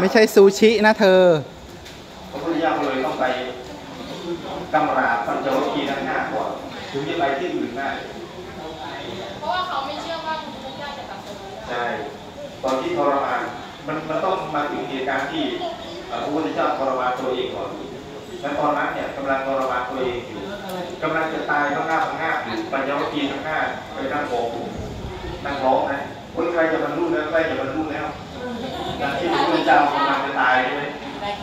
ไม่ใช่ซูชินะเธอพระพุทธเจ้าเลยต้องไปกำราบปัญจวัคคีย์ทั้ง 5ก่อนถึงจะไปที่อื่นได้เพราะว่าเขาไม่เชื่อว่าพระพุทธเจ้าจะตรัสรู้ใช่ตอนที่ทรมานมันต้องมาถึงเหตุการณ์ที่พระพุทธเจ้าทรมานตัวเองก่อนและตอนนั้นเนี่ยกำลังทรมานตัวเองอยู่กำลังจะตายทั้งหน้าอยู่ปัญจวัคคีย์ทั้ง 5ไปนั่งโงนั่งร้องนะคนใครจะบรรลุแล้วใครจะบรรลุแล้วอย่างที่พระพุทธเจ้ากำลังจะตายใช่ไหม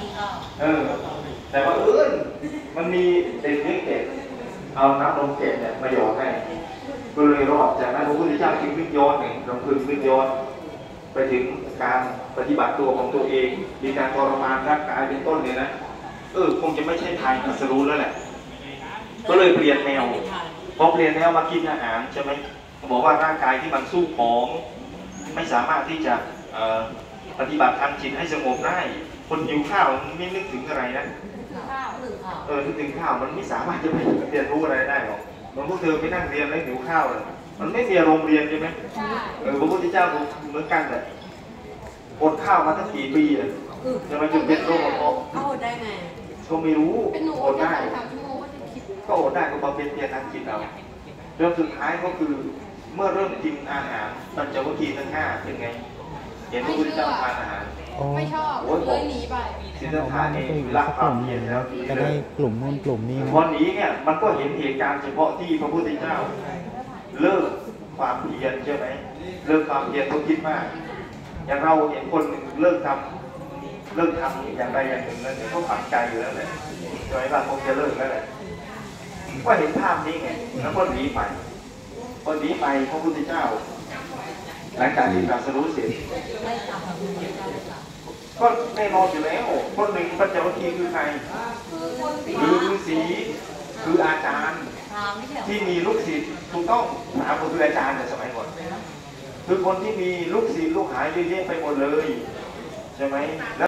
แต่ว่ามันมีเด็กเด็กเอาน้ำนมเก็บเนี่ยมาหยอดให้ก็เลยรอดจากนั้นพระพุทธเจ้าจึงวิญญาณหนึ่งลงพื้นวิญญาณไปถึงการปฏิบัติตัวของตัวเองมีการทรมานร่างกายเป็นต้นเนี่ยนะคงจะไม่ใช่ทางตรัสรู้แล้วแหละก็เลยเปลี่ยนแนวพอเปลี่ยนแนวมากินอาหารใช่ไหมบอกว่าร่างกายที่มันสู้ผอมไม่สามารถที่จะปฏิบัติทางจิตให้สงบได้คนหิวข้าวไม่นึกถึงอะไรนะนึกถึงข้าวมันไม่สามารถจะไปเรียนรู้อะไรได้หรอกมันพวกเธอไปนั่งเรียนแล้วหิวข้าวเลยมันไม่มีโรงเรียนใช่ไหมพระพุทธเจ้าเหมือนกันแต่อดข้าวมาตั้งกี่ปีเลยจะมาจุดเป็นโรคเขาอดได้ไงเขาไม่รู้อดได้ก็อดได้ก็บำเพ็ญเพียรทางจิตเราเรื่องสุดท้ายก็คือเมื่อเริ่มกินอาหารปัญจวัคคีย์ทั้ง 5เป็นไงเห็นพระพุทธเจ้าทานอาหารไม่ชอบเลยหนีไปสิทธัตถะนี่รักความเพียรแล้วก็ได้กลุ่มนู้นกลุ่มนี้พอหนีเนี่ยมันก็เห็นเหตุการณ์เฉพาะที่พระพุทธเจ้าเลิกความเพียรใช่ไหมเลิกความเพียรเขาคิดมากอย่างเราเห็นคนหนึ่งเลิกทำอย่างใดอย่างหนึ่งนั้นเขาฝังใจอยู่แล้วแหละโดยว่าคงจะเลิกแล้วแหละก็เห็นภาพนี้ไงแล้วก็หนีไปพอหนีไปพระพุทธเจ้าหลังจากที่ตรัสรู้เสร็จก็แน่นอนอยู่แล้วคนหนึ่งปัญจวัคคีย์คือใครคือฤาษีคืออาจารย์ที่มีลูกศิษย์ถูกต้องถามคืออาจารย์ในสมัยก่อนคือคนที่มีลูกศิษย์ลูกหาเยอะแยะไปหมดเลยใช่ไหม